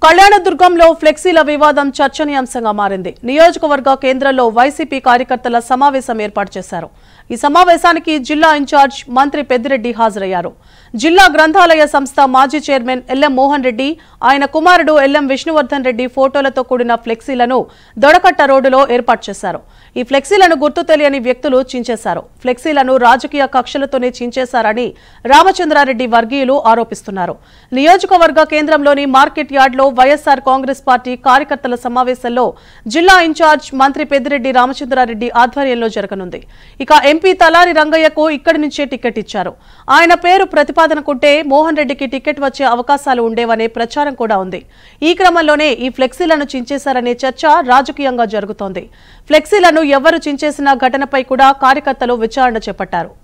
కళ్యాణదుర్గంలో ఫ్లెక్సీల వివాదం చర్చనీయాంశంగా మారింది. నియోజకవర్గ కేంద్రంలో వైసీపీ కార్యకర్తల సమావేశం ఏర్పాటు చేశారు. ఈ సమావేశానికి జిల్లా ఇన్ఛార్జ్ మంత్రి పెద్దిరెడ్డి హాజరయ్యారు. జిల్లా గ్రంథాలయ సంస్థ మాజీ చైర్మన్ ఎల్ఎం మోహన్ రెడ్డి, ఆయన కుమారుడు ఎల్ఎం విష్ణువర్ధన్ రెడ్డి ఫోటోలతో కూడిన ఫ్లెక్సీలను దొడకట్ట రోడ్డులో ఏర్పాటు చేశారు. ఈ ఫ్లెక్సీలను గుర్తు తెలియని వ్యక్తులు చించేశారు. ఫ్లెక్సీలను రాజకీయ కక్షలతోనే చించేశారని రామచంద్రారెడ్డి వర్గీయులు ఆరోపిస్తున్నారు. నియోజకవర్గ కేంద్రంలోని మార్కెట్ యార్డ్లో వైఎస్ఆర్ కాంగ్రెస్ పార్టీ కార్యకర్తల సమావేశంలో జిల్లా ఇన్ఛార్జ్ మంత్రి పెద్దిరెడ్డి రామచంద్రారెడ్డి ఆధ్వర్యంలో జరగనుంది. ఇక ఎంపీ తలారి రంగయ్యకు ఇక్కడి నుంచే టికెట్ ఇచ్చారు. ఆయన పేరు ప్రతిపాదనకుంటే మోహన్ రెడ్డికి టికెట్ వచ్చే అవకాశాలు ఉండేవనే ప్రచారం కూడా ఉంది. ఈ క్రమంలోనే ఈ ఫ్లెక్సీలను చించేశారనే చర్చ రాజకీయంగా జరుగుతోంది. ఫ్లెక్సీలను ఎవరు చించేసిన ఘటనపై కూడా కార్యకర్తలు విచారణ చేపట్టారు.